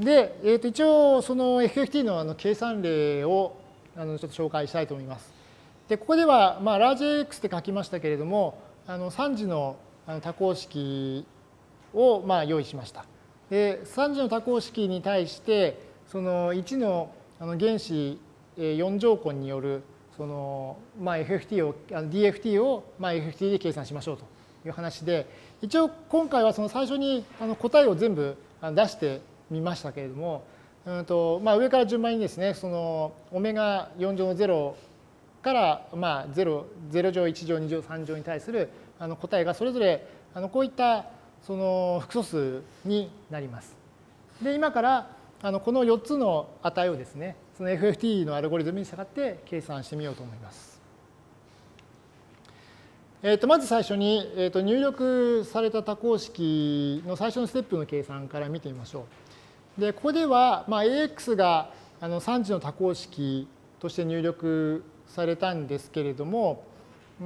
で、一応その FFT の計算例をちょっと紹介したいと思います。で、ここでは、ラージ AX って書きましたけれども、3次の多項式を用意しました。で、3次の多項式に対して、その1の原子4乗根によるそのFFT を、DFT をFFT で計算しましょうという話で、一応今回はその最初に答えを全部出してみましたけれども、上から順番にですね、そのオメガ4乗の0から0乗、1乗、2乗、3乗に対する答えがそれぞれこういったその複素数になります。で、今からこの4つの値をですね、その FFT のアルゴリズムに従って計算してみようと思います。まず最初に入力された多項式の最初のステップの計算から見てみましょう。で、ここではAX が3次の多項式として入力されたんですけれども、こ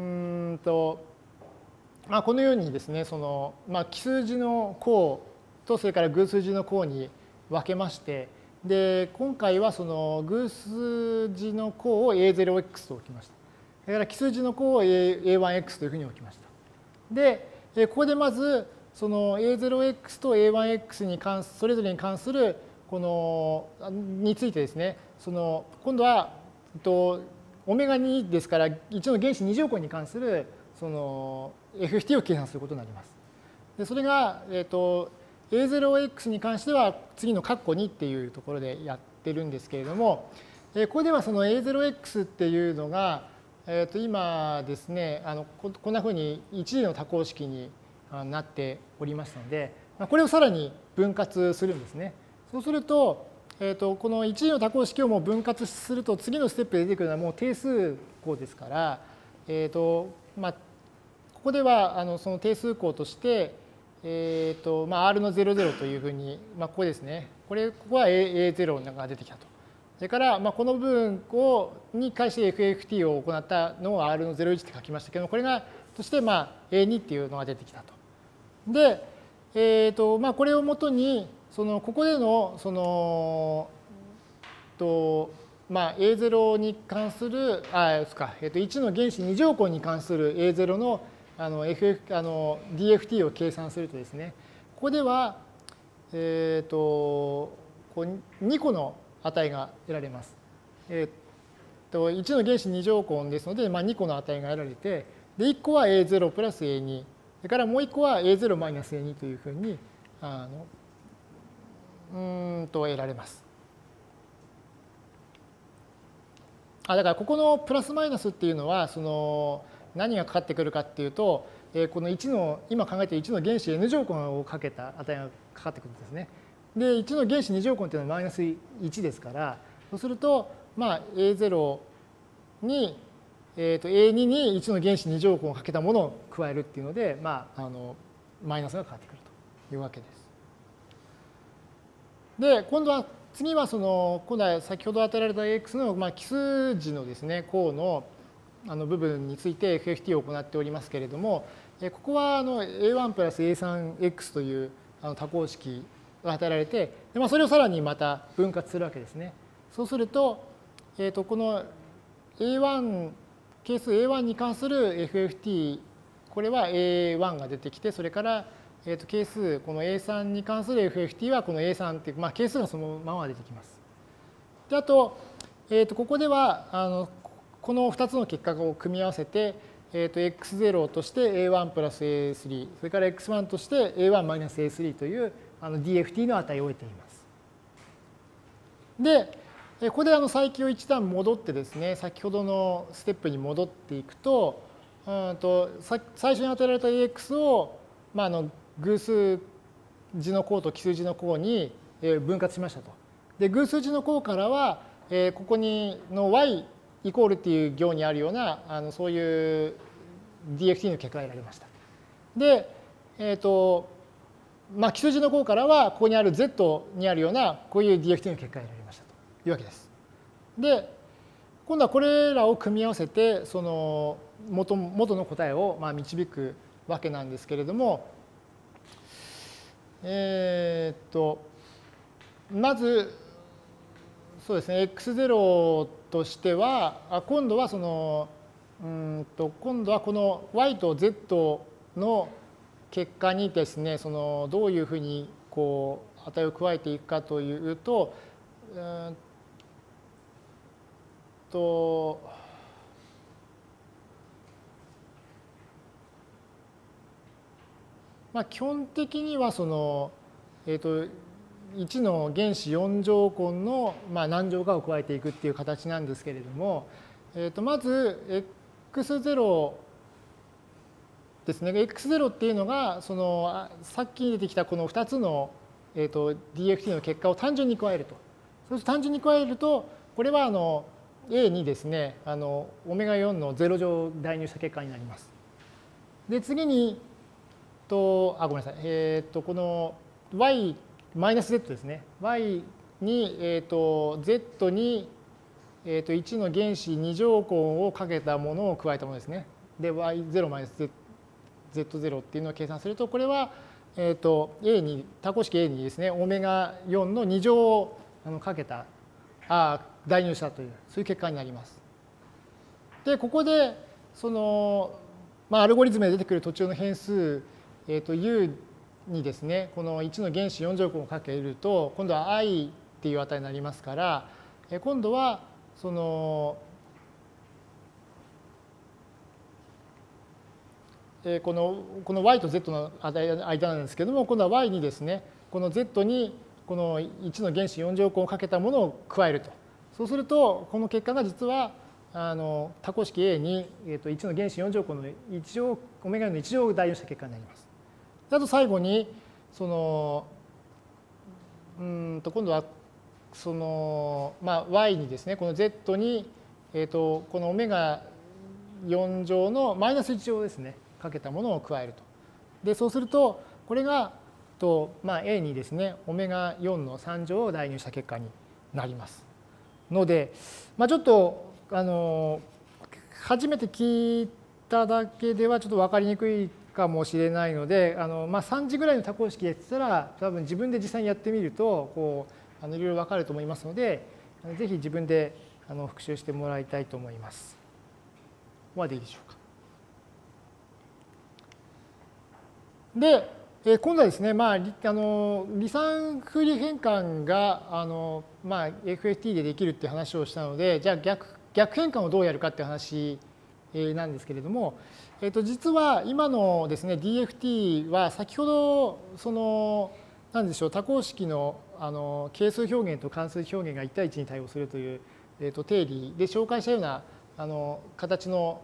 のようにですね、その奇数字の項とそれから偶数字の項に分けまして、で今回はその偶数字の項を A0x と置きました。それから奇数字の項を A1x というふうに置きました。で、ここでまずその A0x と A1x にそれぞれに関するこのについてですね、その今度はオメガ2ですから1の原子2乗根に関するその FFT を計算することになります。でそれがA0x に関しては次の括弧2っていうところでやってるんですけれども、ここではその A0x っていうのが今ですね、こんなふうに一次の多項式になっておりますので、これをさらに分割するんですね。そうすると、この一次の多項式をもう分割すると次のステップで出てくるのはもう定数項ですから、ここではその定数項として、R の00というふうに、ここですね。ここは A0 が出てきたと。それから、この部分に対して FFT を行ったのを R の01って書きましたけど、これがとしてA2 っていうのが出てきたと。で、これをもとにここでのA0 に関する1の原子2乗根に関する A0 のDFT を計算するとですね、ここでは2個の値が得られます。1の原子2乗根ですので、2個の値が得られて、で1個は A0 プラス A2、それからもう1個は A0 マイナス A2 というふうに得られます。だからここのプラスマイナスっていうのは何がかかってくるかっていうと、この1の今考えている1の原子 N 乗根をかけた値がかかってくるんですね。で、1の原子2乗根っていうのはマイナス1ですから、そうすると、A0 に、A2 に1の原子2乗根をかけたものを加えるっていうので、マイナスがかかってくるというわけです。で、今度は次は今度は先ほど与えられた X の奇数字のですね、項の部分について FFT を行っておりますけれども、ここはA1 プラス A3X という多項式が与えられて、それをさらにまた分割するわけですね。そうすると、この A1、係数 A1 に関する FFT、これは A1 が出てきて、それから係数、この A3 に関する FFT はこの A3 っていう、係数がそのまま出てきます。で、あと、ここでは、この2つの結果を組み合わせて、x0 として A1 プラス A3、それから x1 として A1 マイナス A3 というDFT の値を得ています。で、ここで再記を一段戻ってですね、先ほどのステップに戻っていくと、最初に与えられた AX を、偶数字の項と奇数字の項に分割しましたと。で、偶数字の項からは、ここにの y イコールっていう行にあるようなそういう DFT の結果が得られました。で、奇数字の項からはここにある z にあるようなこういう DFT の結果が得られましたというわけです。で、今度はこれらを組み合わせてその元の答えを導くわけなんですけれども、 まずそうですね x0 としては今度は今度はこの y と z の結果にですねどういうふうにこう値を加えていくかというと基本的には1の原子4乗根の何乗かを加えていくっていう形なんですけれども、まず x0 ですね。x0 っていうのがさっき出てきたこの2つのDFT の結果を単純に加えると。そうすると単純に加えるとこれはA にですねオメガ4の0乗を代入した結果になります。で次にごめんなさい。この y マイナス z ですね。y にz に1の原子2乗根をかけたものを加えたものですね。で y0 マイナス z0 っていうのを計算するとこれはA に多項式 A にですねオメガ4の2乗をかけた代入したというそういう結果になります。でここでアルゴリズムで出てくる途中の変数u にですねこの1の原子4乗根をかけると今度は i っていう値になりますから今度はこの y と z の間なんですけども今度は y にですねこの z にこの1の原子4乗根をかけたものを加えると。そうするとこの結果が実は多項式 A に1の原子4乗根の1乗オメガ4の1乗を代入した結果になります。あと最後に今度はy にですねこの z にこのオメガ4乗のマイナス1乗ですねかけたものを加えると。でそうするとこれがA にですねオメガ4の3乗を代入した結果になりますのでちょっと初めて聞いただけではちょっと分かりにくいかもしれないので3次ぐらいの多項式で言ったら多分自分で実際にやってみるといろいろ分かると思いますのでぜひ自分で復習してもらいたいと思います。ここまでいいでしょうか。で今度はですね離散風利変換がFFT でできるっていう話をしたのでじゃあ逆変換をどうやるかっていう話なんですけれども実は今のですね DFT は先ほど何でしょう多項式の係数表現と関数表現が1対1に対応するという定理で紹介したような形の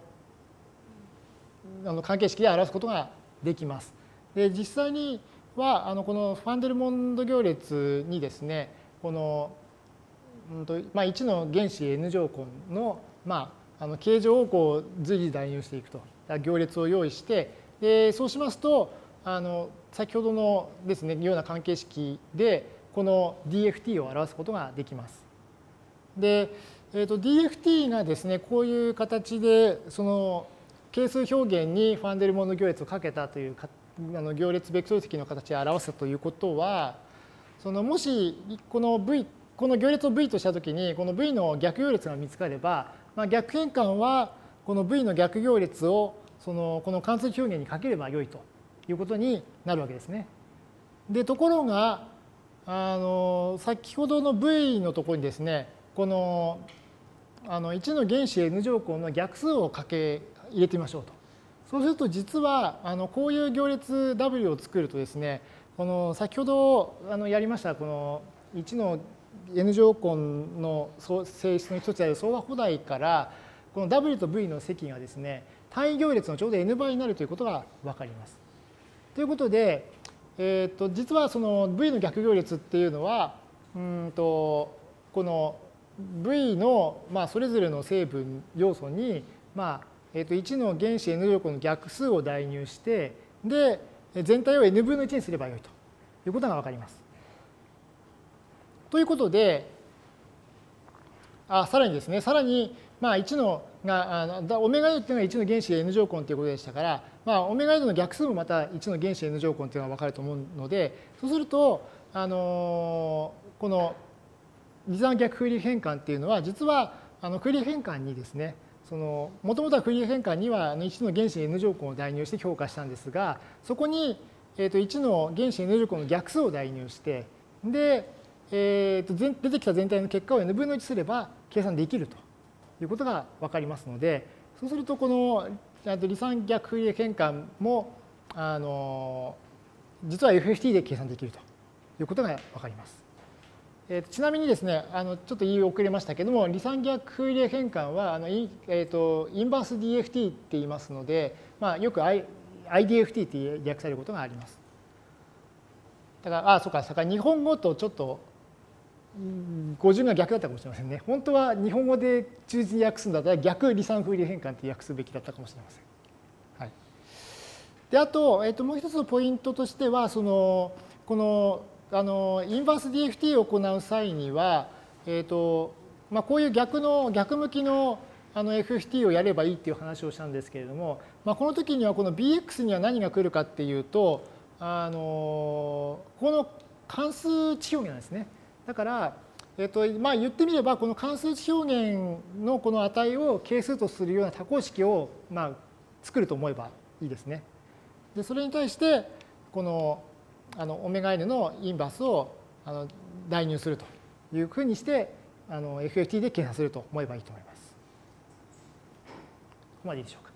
関係式で表すことができます。で実際にはこのファンデルモンド行列にですねこの1の原子 n 乗根の形状を随時代入していくと行列を用意してでそうしますと先ほどのですねような関係式でこの DFT を表すことができます。で、DFT がですねこういう形で係数表現にファンデルモンド行列をかけたという行列ベクトル積の形で表すということはもしこの行列を V としたときにこの V の逆行列が見つかれば、逆変換はこの V の逆行列をこの関数表現にかければよいということになるわけですね。でところが先ほどの V のところにですねこの1の原子 n 乗根の逆数を入れてみましょうと。そうすると実はこういう行列 W を作るとですね先ほどやりましたこの1の n 乗根の性質の一つである相和補題からこの W と V の積がですね単位行列のちょうど n 倍になるということが分かります。ということで、実はその V の逆行列っていうのはこの V のそれぞれの成分要素に1の原子 n 乗根の逆数を代入してで全体を n 分の1にすればよいということが分かります。ということでさらにですねさらに1のオメガ n っていうのが1の原子 n 乗根ということでしたからオメガ n の逆数もまた1の原子 n 乗根というのが分かると思うのでそうするとこの離散逆フーリエ変換っていうのは、実はフーリエ変換にですね、もともとはフーリエ変換には1の原子 n 乗根を代入して評価したんですが、そこに1の原子 n 乗根の逆数を代入して、で、出てきた全体の結果を n 分の1すれば計算できるということが分かりますので、そうするとこの離散逆フーリエ変換も実は FFT で計算できるということが分かります。ちなみにですね、ちょっと言い遅れましたけども、離散逆フーリエ変換はインバース DFT って言いますので、よく IDFT って略されることがあります。だから、そうか、日本語とちょっと語順が逆だったかもしれませんね。本当は日本語で忠実に訳すんだったら逆離散フーリエ変換って訳すべきだったかもしれません。はい、であと、もう一つのポイントとしては、このインバース DFT を行う際には、こういう逆向きのFFT をやればいいっていう話をしたんですけれども、この時にはこの BX には何が来るかっていうと、この関数値表現なんですね。だから、言ってみれば、この関数値表現のこの値を係数とするような多項式を作ると思えばいいですね。で、それに対して、このオメガ n のインバースを代入するというふうにして、FFT で計算すると思えばいいと思います。ここまでいいでしょうか。